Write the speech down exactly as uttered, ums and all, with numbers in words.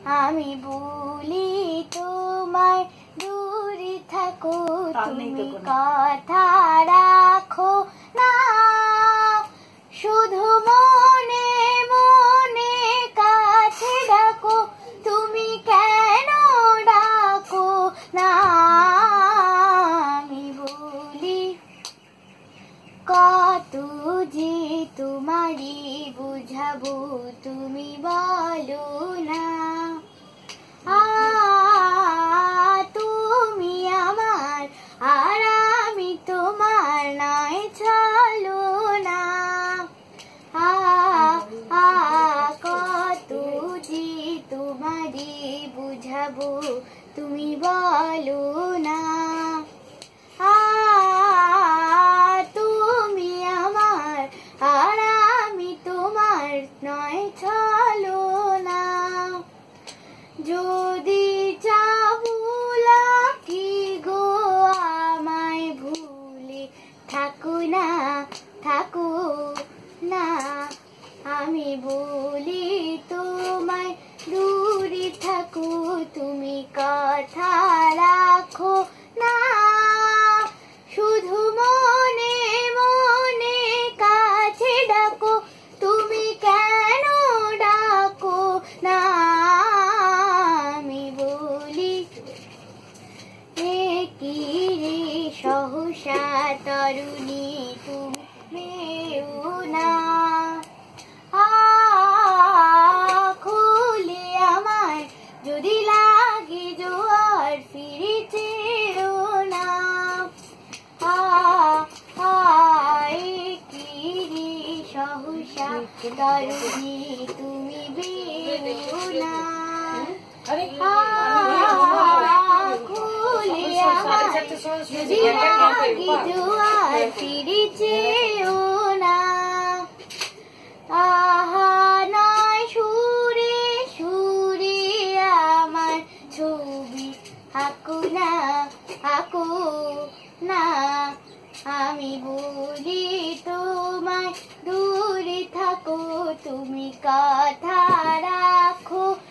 আমি বলি তোমায় দূরে থাকো তুমি কথা রাখো না, শুধু মনে মনে কাছে ডাকো তুমি কেন ডাকো না। আমি বলি কত যে তোমারই বুঝাবো তুমি বলো না। আ তুমি আমার আর আমি তোমার নয় চলো না। আ আ কত যে তোমারই বুঝাবো তুমি বলো না। আ তুমি আমার আর আমি তোমার নয় চলো না। যদি চাহুলা কি গো আমায় ভুলে থাকো না, থাকো না। আমি বলি তোমায় দূরে থাকো তুমি কথা রাখো না, শুধু মনে মনে কাছে ডাকো তুমি কেন ডাকো না। আমি বলি কি রে সহসা তরুণী তুমিও না। আ খুলে আমায় যদি লাগে জোয়ার ফিরে চেরো না। আ কি রে সহসা তরুণী তুমি বেরো না। খুলে আমায় যদি লাগে জোয়ার ফিরে চেরো না। আহা নয় সুরে সুরে আমার ছবি আঁকো না, আঁকো না। আমি বলি তোমায় দূরে থাকো তুমি কথা রাখো